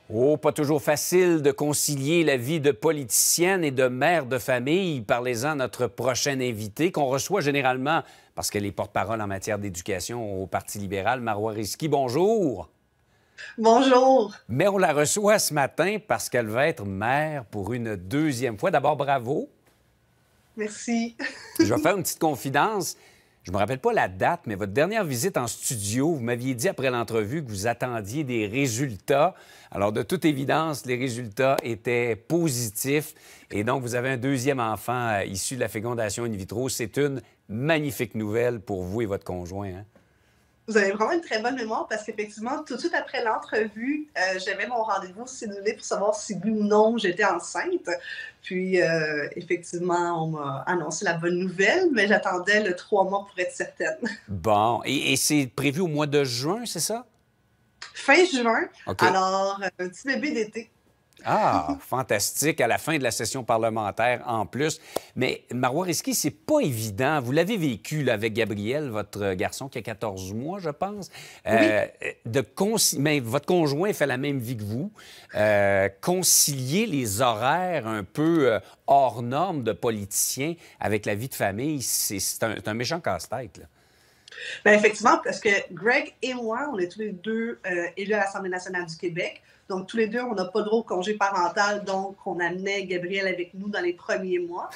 Oh, pas toujours facile de concilier la vie de politicienne et de mère de famille. Parlez-en à notre prochaine invitée, qu'on reçoit généralement parce qu'elle est porte-parole en matière d'éducation au Parti libéral, Marois Risky. Bonjour. Bonjour. Mais on la reçoit ce matin parce qu'elle va être mère pour une deuxième fois. D'abord, bravo. Merci. Je vais faire une petite confidence. Je ne me rappelle pas la date, mais votre dernière visite en studio, vous m'aviez dit après l'entrevue que vous attendiez des résultats. Alors, de toute évidence, les résultats étaient positifs. Et donc, vous avez un deuxième enfant issu de la fécondation in vitro. C'est une magnifique nouvelle pour vous et votre conjoint, hein? Vous avez vraiment une très bonne mémoire parce qu'effectivement, tout de suite après l'entrevue, j'avais mon rendez-vous cédulé pour savoir si oui ou non j'étais enceinte. Puis, effectivement, on m'a annoncé la bonne nouvelle, mais j'attendais le 3 mois pour être certaine. Bon. Et c'est prévu au mois de juin, c'est ça? Fin juin, OK. alors un petit bébé d'été. Ah, fantastique, à la fin de la session parlementaire en plus. Mais Marois Risky, c'est pas évident. Vous l'avez vécu là, avec Gabriel, votre garçon qui a 14 mois, je pense. Oui. Mais votre conjoint fait la même vie que vous. Concilier les horaires un peu hors normes de politiciens avec la vie de famille, c'est un méchant casse-tête, là. Bien, effectivement, parce que Greg et moi, on est tous les deux élus à l'Assemblée nationale du Québec. Donc, tous les deux, on n'a pas le droit au congé parental, donc on amenait Gabriel avec nous dans les premiers mois.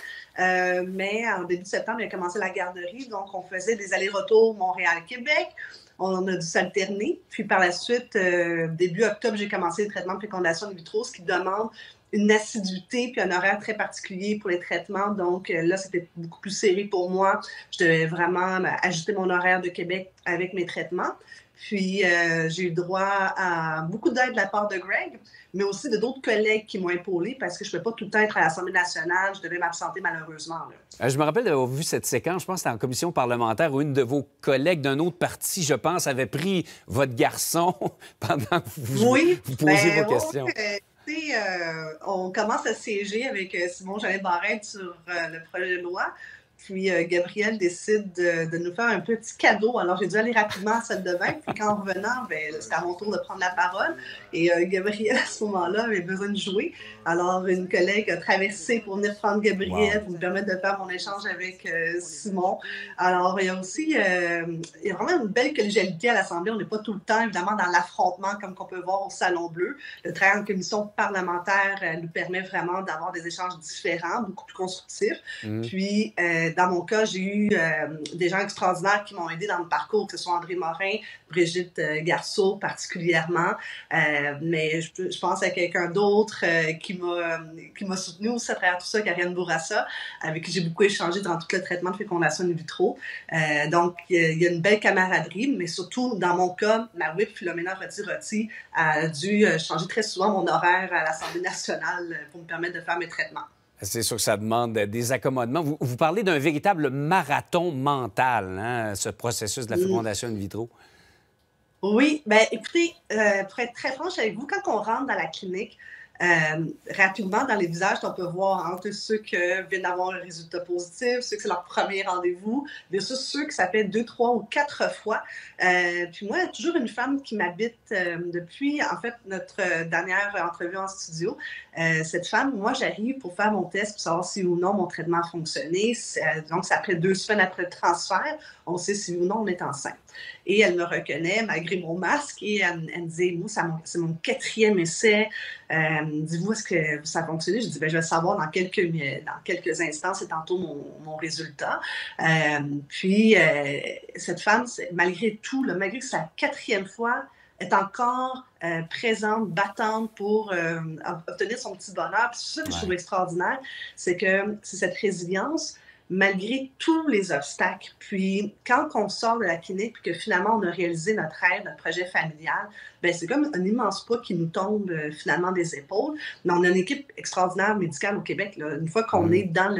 Mais en début de septembre, il a commencé la garderie, donc on faisait des allers-retours Montréal-Québec. On a dû s'alterner. Puis par la suite, début octobre, j'ai commencé les traitements de fécondation in vitro, ce qui demande une assiduité puis un horaire très particulier pour les traitements. Donc là, c'était beaucoup plus serré pour moi. Je devais vraiment ajuster mon horaire de Québec avec mes traitements. Puis j'ai eu droit à beaucoup d'aide de la part de Greg, mais aussi de d'autres collègues qui m'ont épaulé parce que je ne pouvais pas tout le temps être à l'Assemblée nationale. Je devais m'absenter malheureusement, là. Je me rappelle d'avoir vu cette séquence, je pense que c'était en commission parlementaire, où une de vos collègues d'un autre parti, je pense, avait pris votre garçon pendant que vous posiez vos questions. On commence à siéger avec Simon Jeannet Barrette sur le projet de loi. Puis Gabriel décide de nous faire un petit cadeau. Alors, j'ai dû aller rapidement à la salle de bain. Puis quand en revenant, c'était à mon tour de prendre la parole. Et Gabriel, à ce moment-là, avait besoin de jouer. Alors, une collègue a traversé pour venir prendre Gabriel, pour me permettre de faire mon échange avec Simon. Alors, il y a aussi il y a vraiment une belle collégialité à l'Assemblée. On n'est pas tout le temps, évidemment, dans l'affrontement comme qu'on peut voir au Salon Bleu. Le travail en commission parlementaire nous permet vraiment d'avoir des échanges différents, beaucoup plus constructifs. Puis, dans mon cas, j'ai eu des gens extraordinaires qui m'ont aidé dans le parcours, que ce soit André Morin, Brigitte Garceau particulièrement. Mais je pense à quelqu'un d'autre qui m'a soutenu aussi à travers tout ça, Karianne Bourassa, avec qui j'ai beaucoup échangé durant tout le traitement de fécondation in vitro. Donc, il y a une belle camaraderie, mais surtout, dans mon cas, ma whip, Philomena Roti-Roti, a dû changer très souvent mon horaire à l'Assemblée nationale pour me permettre de faire mes traitements. C'est sûr que ça demande des accommodements. Vous parlez d'un véritable marathon mental, hein, ce processus de la fécondation in vitro. Oui, bien écoutez, pour être très franche avec vous, quand on rentre dans la clinique, rapidement dans les visages, on peut voir entre ceux qui viennent d'avoir un résultat positif, ceux que c'est leur premier rendez-vous, versus ceux que ça fait 2, 3 ou 4 fois. Puis moi, il y a toujours une femme qui m'habite depuis, en fait, notre dernière entrevue en studio. Cette femme, moi, j'arrive pour faire mon test pour savoir si ou non mon traitement a fonctionné. Donc, c'est après 2 semaines après le transfert, on sait si ou non on est enceinte. Et elle me reconnaît malgré mon masque et elle me dit, moi, c'est mon 4e essai. Dis-vous, est-ce que ça a fonctionné? Je dis, je vais le savoir dans quelques instants, c'est tantôt mon résultat. Puis, cette femme, malgré tout, malgré que c'est la 4e fois, est encore présente, battante pour obtenir son petit bonheur. Puis c'est ça que je trouve extraordinaire, c'est que c'est cette résilience, malgré tous les obstacles. Puis, quand on sort de la clinique et que finalement, on a réalisé notre rêve, notre projet familial, c'est comme un immense poids qui nous tombe finalement des épaules. Mais on a une équipe extraordinaire médicale au Québec, là. Une fois qu'on est dans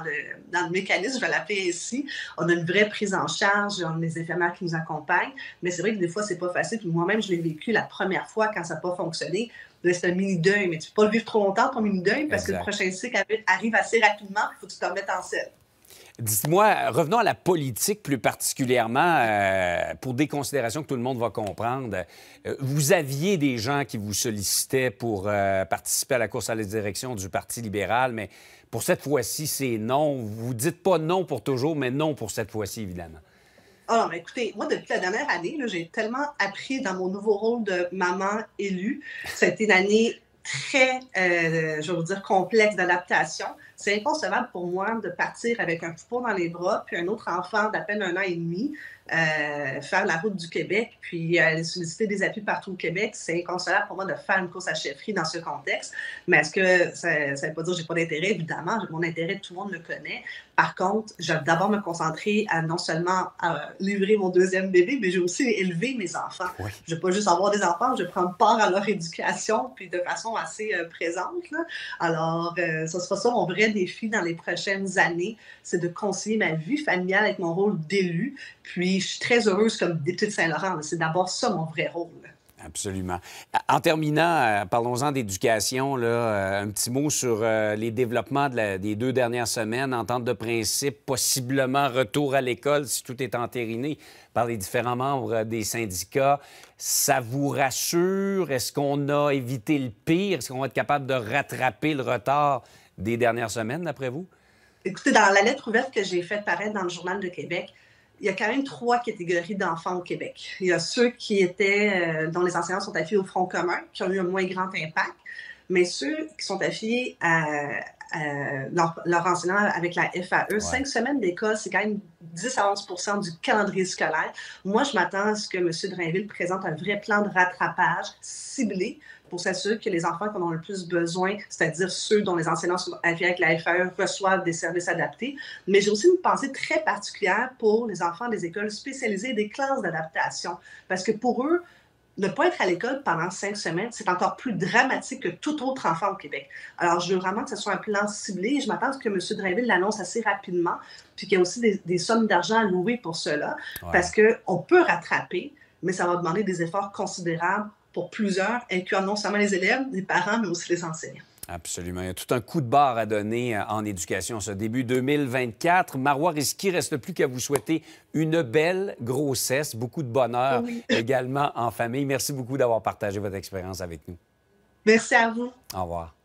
le mécanisme, je vais l'appeler ici, on a une vraie prise en charge, on a des infirmières qui nous accompagnent. Mais c'est vrai que des fois, c'est pas facile. Puis moi-même, je l'ai vécu la première fois quand ça n'a pas fonctionné. C'est un mini-deuil, mais tu ne peux pas le vivre trop longtemps, ton mini-deuil, parce que le prochain cycle arrive assez rapidement, il faut que tu te remettes en selle. Dites-moi, revenons à la politique plus particulièrement, pour des considérations que tout le monde va comprendre. Vous aviez des gens qui vous sollicitaient pour participer à la course à la direction du Parti libéral, mais pour cette fois-ci, c'est non. Vous dites pas non pour toujours, mais non pour cette fois-ci, évidemment. Ah non, mais écoutez, moi, depuis la dernière année, j'ai tellement appris dans mon nouveau rôle de maman élue. Ça a été une année très, je vais vous dire, complexe d'adaptation. C'est inconcevable pour moi de partir avec un poupon dans les bras, puis un autre enfant d'à peine 1 an et demi, faire la route du Québec, puis aller solliciter des appuis partout au Québec. C'est inconcevable pour moi de faire une course à chefferie dans ce contexte. Mais est-ce que ça ne veut pas dire que je n'ai pas d'intérêt? Évidemment, mon intérêt, tout le monde le connaît. Par contre, je vais d'abord me concentrer à non seulement à livrer mon deuxième bébé, mais j'ai aussi élevé mes enfants. Oui. Je ne vais pas juste avoir des enfants, je vais prendre part à leur éducation, puis de façon assez présente, là. Alors, ce sera ça mon vrai défi dans les prochaines années, c'est de concilier ma vie familiale avec mon rôle d'élu. Puis, je suis très heureuse comme députée de Saint-Laurent. C'est d'abord ça mon vrai rôle. Absolument. En terminant, parlons-en d'éducation. Un petit mot sur les développements des 2 dernières semaines, entente de principe, possiblement retour à l'école si tout est entériné par les différents membres des syndicats. Ça vous rassure? Est-ce qu'on a évité le pire? Est-ce qu'on va être capable de rattraper le retard des dernières semaines, d'après vous? Écoutez, dans la lettre ouverte que j'ai faite paraître dans le Journal de Québec, il y a quand même 3 catégories d'enfants au Québec. Il y a ceux qui étaient, dont les enseignants sont affiliés au Front commun, qui ont eu un moins grand impact, mais ceux qui sont affiliés à leur enseignant avec la FAE, ouais. 5 semaines d'école, c'est quand même 10 à 11 du calendrier scolaire. Moi, je m'attends à ce que M. Drainville présente un vrai plan de rattrapage ciblé pour s'assurer que les enfants qui en ont le plus besoin, c'est-à-dire ceux dont les enseignants sont affiliés avec la FAE, reçoivent des services adaptés. Mais j'ai aussi une pensée très particulière pour les enfants des écoles spécialisées, des classes d'adaptation. Parce que pour eux, ne pas être à l'école pendant 5 semaines, c'est encore plus dramatique que tout autre enfant au Québec. Alors, je veux vraiment que ce soit un plan ciblé et je m'attends à ce que M. Drainville l'annonce assez rapidement, puis qu'il y a aussi des sommes d'argent allouées pour cela, ouais. Parce qu'on peut rattraper, mais ça va demander des efforts considérables pour plusieurs, incluant non seulement les élèves, les parents, mais aussi les enseignants. Absolument. Il y a tout un coup de barre à donner en éducation ce début 2024. Marois Risky, reste plus qu'à vous souhaiter une belle grossesse, beaucoup de bonheur également en famille. Merci beaucoup d'avoir partagé votre expérience avec nous. Merci à vous. Au revoir.